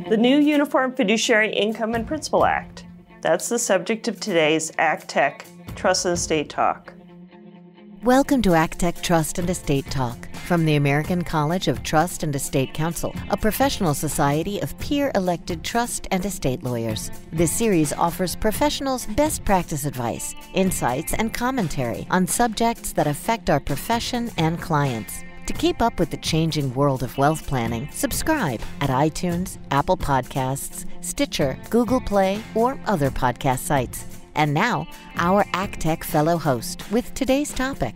The new Uniform Fiduciary Income and Principal Act. That's the subject of today's ACTEC Trust and Estate Talk. Welcome to ACTEC Trust and Estate Talk from the American College of Trust and Estate Counsel, a professional society of peer-elected trust and estate lawyers. This series offers professionals best practice advice, insights, and commentary on subjects that affect our profession and clients. To keep up with the changing world of wealth planning, subscribe at iTunes, Apple Podcasts, Stitcher, Google Play, or other podcast sites. And now, our ACTEC Fellow host with today's topic.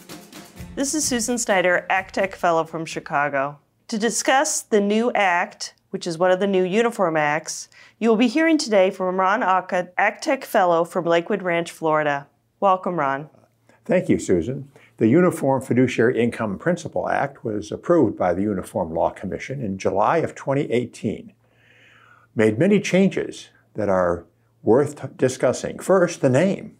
This is Susan Snyder, ACTEC Fellow from Chicago. To discuss the new act, which is one of the new uniform acts, you will be hearing today from Ron Aka, ACTEC Fellow from Lakewood Ranch, Florida. Welcome, Ron. Thank you, Susan. The Uniform Fiduciary Income and Principal Act was approved by the Uniform Law Commission in July of 2018. Made many changes that are worth discussing. First, the name.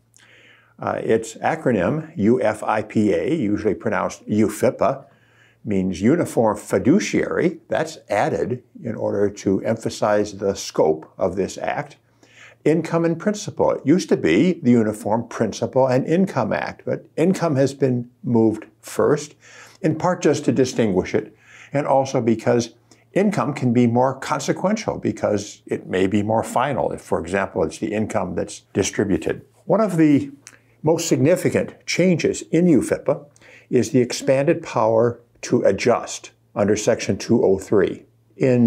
Its acronym, UFIPA, usually pronounced UFIPA, means Uniform Fiduciary. That's added in order to emphasize the scope of this act. Income and Principal. It used to be the Uniform Principal and Income Act, but income has been moved first, in part just to distinguish it, and also because income can be more consequential because it may be more final if, for example, it's the income that's distributed. One of the most significant changes in UFIPA is the expanded power to adjust under Section 203. In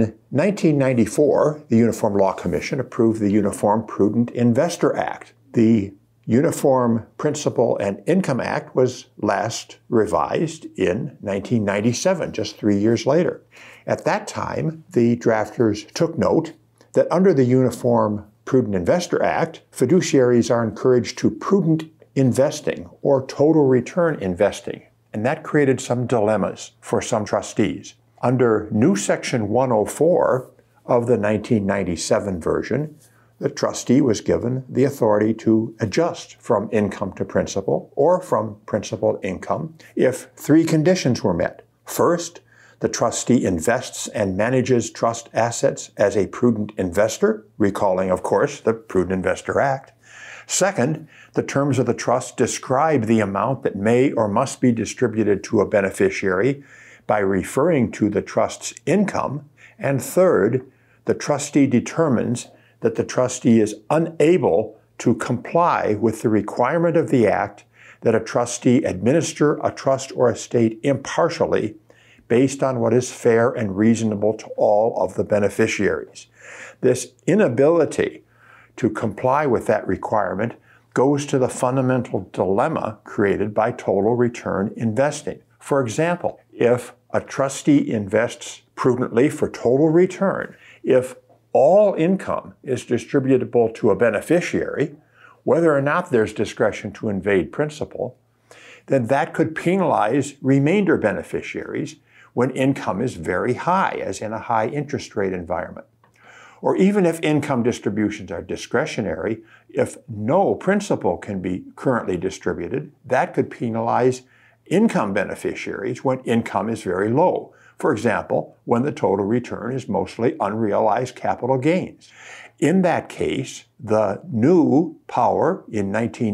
1994, the Uniform Law Commission approved the Uniform Prudent Investor Act. The Uniform Principal and Income Act was last revised in 1997, just 3 years later. At that time, the drafters took note that under the Uniform Prudent Investor Act, fiduciaries are encouraged to prudent investing or total return investing, and that created some dilemmas for some trustees. Under new Section 104 of the 1997 version, the trustee was given the authority to adjust from income to principal or from principal to income if three conditions were met. First, the trustee invests and manages trust assets as a prudent investor, recalling, of course, the Prudent Investor Act. Second, the terms of the trust describe the amount that may or must be distributed to a beneficiary by referring to the trust's income. And third, the trustee determines that the trustee is unable to comply with the requirement of the act that a trustee administer a trust or estate impartially based on what is fair and reasonable to all of the beneficiaries. This inability to comply with that requirement goes to the fundamental dilemma created by total return investing. For example, if a trustee invests prudently for total return, if all income is distributable to a beneficiary, whether or not there's discretion to invade principal, then that could penalize remainder beneficiaries when income is very high, as in a high interest rate environment. Or even if income distributions are discretionary, if no principal can be currently distributed, that could penalize income beneficiaries when income is very low. For example, when the total return is mostly unrealized capital gains. In that case, the new power in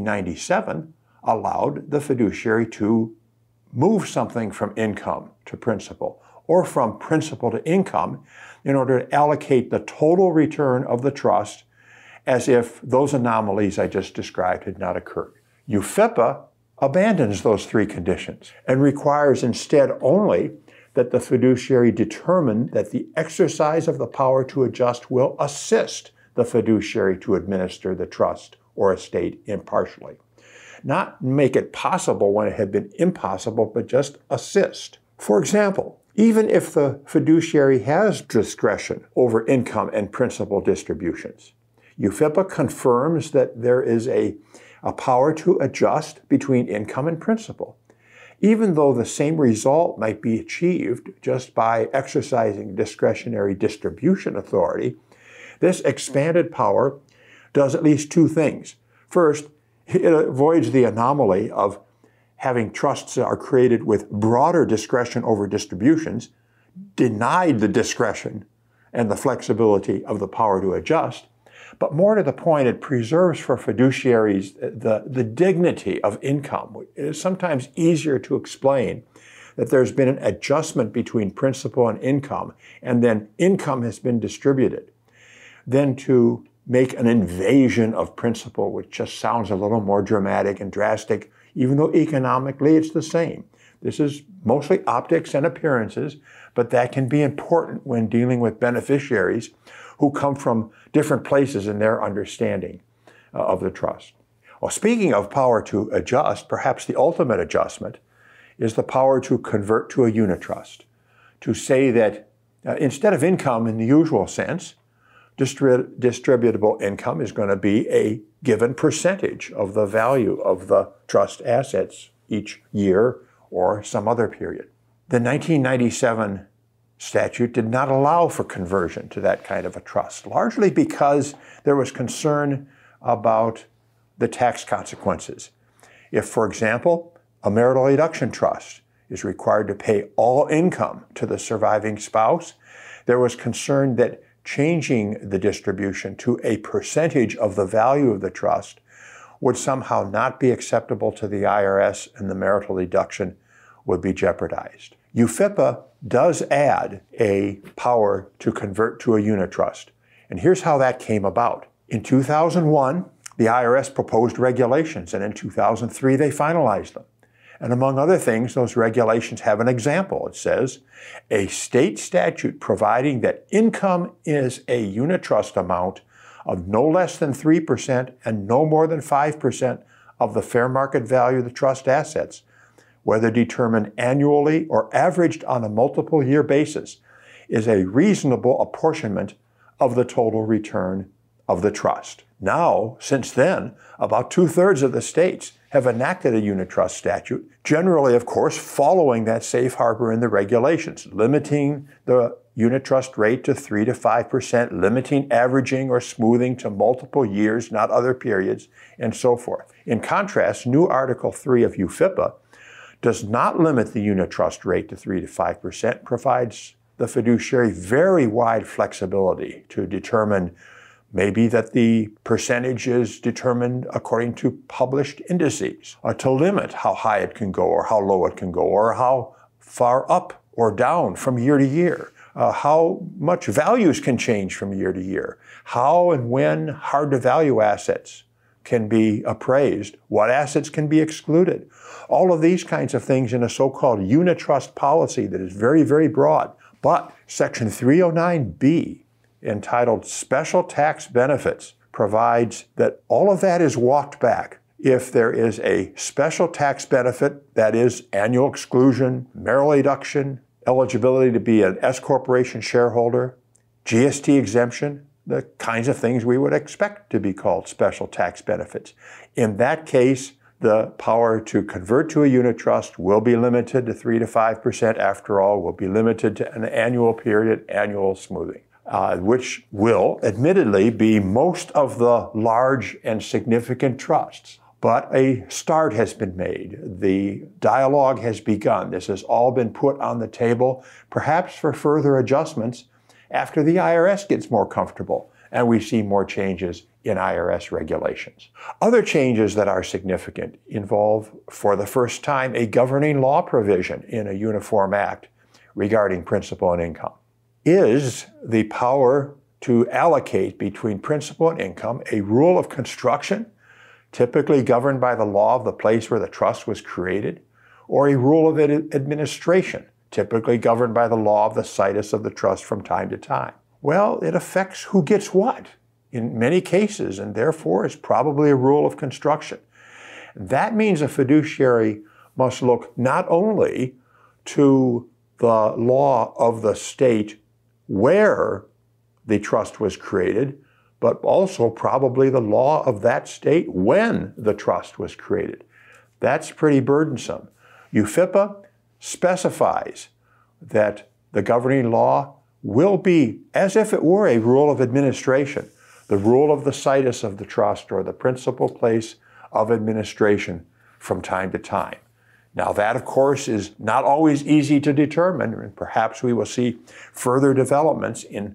1997 allowed the fiduciary to move something from income to principal or from principal to income in order to allocate the total return of the trust as if those anomalies I just described had not occurred. UFIPA abandons those three conditions and requires instead only that the fiduciary determine that the exercise of the power to adjust will assist the fiduciary to administer the trust or estate impartially. Not make it possible when it had been impossible, but just assist. For example, even if the fiduciary has discretion over income and principal distributions, UFIPA confirms that there is a power to adjust between income and principal. Even though the same result might be achieved just by exercising discretionary distribution authority, this expanded power does at least two things. First, it avoids the anomaly of having trusts that are created with broader discretion over distributions, denied the discretion and the flexibility of the power to adjust. But more to the point, it preserves for fiduciaries the dignity of income. It is sometimes easier to explain that there's been an adjustment between principal and income, and then income has been distributed, than to make an invasion of principal, which just sounds a little more dramatic and drastic, even though economically it's the same. This is mostly optics and appearances, but that can be important when dealing with beneficiaries who come from different places in their understanding of the trust. Well, speaking of power to adjust, perhaps the ultimate adjustment is the power to convert to a unitrust, to say that instead of income in the usual sense, distributable income is going to be a given percentage of the value of the trust assets each year or some other period. The 1997 statute did not allow for conversion to that kind of a trust, largely because there was concern about the tax consequences. If, for example, a marital deduction trust is required to pay all income to the surviving spouse, there was concern that changing the distribution to a percentage of the value of the trust would somehow not be acceptable to the IRS, and the marital deduction would be jeopardized. UFIPA does add a power to convert to a unitrust. And here's how that came about. In 2001, the IRS proposed regulations, and in 2003, they finalized them. And among other things, those regulations have an example. It says, a state statute providing that income is a unitrust amount of no less than 3% and no more than 5% of the fair market value of the trust assets, whether determined annually or averaged on a multiple year basis, is a reasonable apportionment of the total return of the trust. Now, since then, about 2/3 of the states have enacted a unitrust statute, generally, of course, following that safe harbor in the regulations, limiting the unitrust rate to 3 to 5%, limiting averaging or smoothing to multiple years, not other periods, and so forth. In contrast, new Article 3 of UFIPA does not limit the unitrust rate to 3 to 5%, provides the fiduciary very wide flexibility to determine maybe that the percentage is determined according to published indices, or to limit how high it can go or how low it can go, or how far up or down from year to year, how much values can change from year to year, how and when hard to value assets can be appraised, what assets can be excluded. All of these kinds of things in a so-called unitrust policy that is very, very broad. But Section 309B, entitled Special Tax Benefits, provides that all of that is walked back if there is a special tax benefit, that is annual exclusion, marital deduction, eligibility to be an S corporation shareholder, GST exemption, the kinds of things we would expect to be called special tax benefits. In that case, the power to convert to a unitrust will be limited to 3 to 5%. After all, will be limited to an annual period, annual smoothing. Which will admittedly be most of the large and significant trusts. But a start has been made. The dialogue has begun. This has all been put on the table, perhaps for further adjustments after the IRS gets more comfortable and we see more changes in IRS regulations. Other changes that are significant involve, for the first time, a governing law provision in a uniform act regarding principal and income. Is the power to allocate between principal and income a rule of construction, typically governed by the law of the place where the trust was created, or a rule of administration, typically governed by the law of the situs of the trust from time to time? Well, it affects who gets what in many cases, and therefore is probably a rule of construction. That means a fiduciary must look not only to the law of the state where the trust was created, but also probably the law of that state when the trust was created. That's pretty burdensome. UFIPA specifies that the governing law will be as if it were a rule of administration, the rule of the situs of the trust or the principal place of administration from time to time. Now that, of course, is not always easy to determine, and perhaps we will see further developments in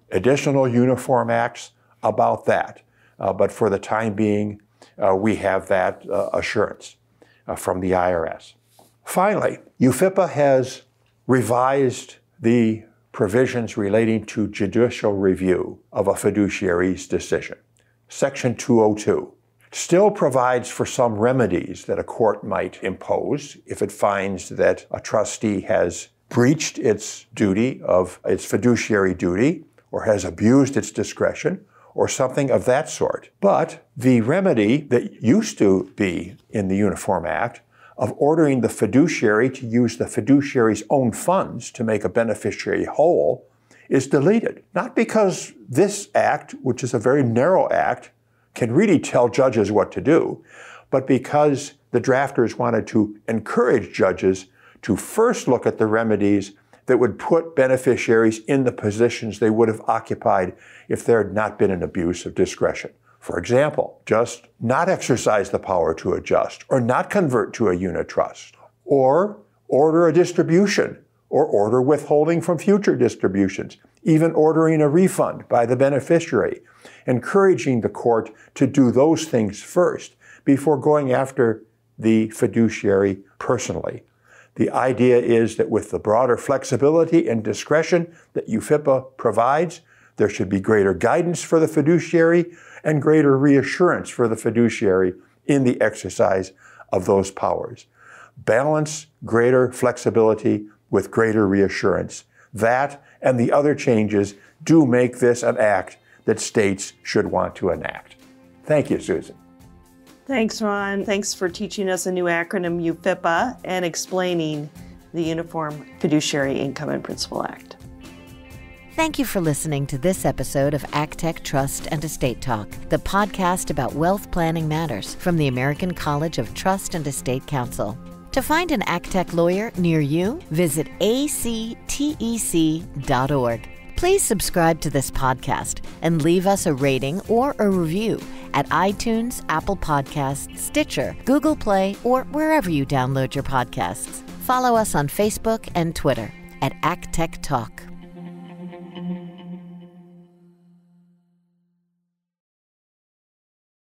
additional uniform acts about that. But for the time being, we have that assurance from the IRS. Finally, UFIPA has revised the provisions relating to judicial review of a fiduciary's decision. Section 202 still provides for some remedies that a court might impose if it finds that a trustee has breached its duty of its fiduciary duty or has abused its discretion or something of that sort. But the remedy that used to be in the Uniform Act of ordering the fiduciary to use the fiduciary's own funds to make a beneficiary whole is deleted. Not because this act, which is a very narrow act, can really tell judges what to do, but because the drafters wanted to encourage judges to first look at the remedies that would put beneficiaries in the positions they would have occupied if there had not been an abuse of discretion. For example, just not exercise the power to adjust, or not convert to a unit trust, or order a distribution, or order withholding from future distributions, even ordering a refund by the beneficiary, encouraging the court to do those things first before going after the fiduciary personally. The idea is that with the broader flexibility and discretion that UFIPA provides, there should be greater guidance for the fiduciary and greater reassurance for the fiduciary in the exercise of those powers. Balance greater flexibility with greater reassurance. That and the other changes do make this an act that states should want to enact. Thank you, Susan. Thanks, Ron. Thanks for teaching us a new acronym, UFIPA, and explaining the Uniform Fiduciary Income and Principal Act. Thank you for listening to this episode of ACTEC Trust and Estate Talk, the podcast about wealth planning matters from the American College of Trust and Estate Counsel. To find an ACTEC lawyer near you, visit actec.org. Please subscribe to this podcast and leave us a rating or a review at iTunes, Apple Podcasts, Stitcher, Google Play, or wherever you download your podcasts. Follow us on Facebook and Twitter at ACTEC Talk.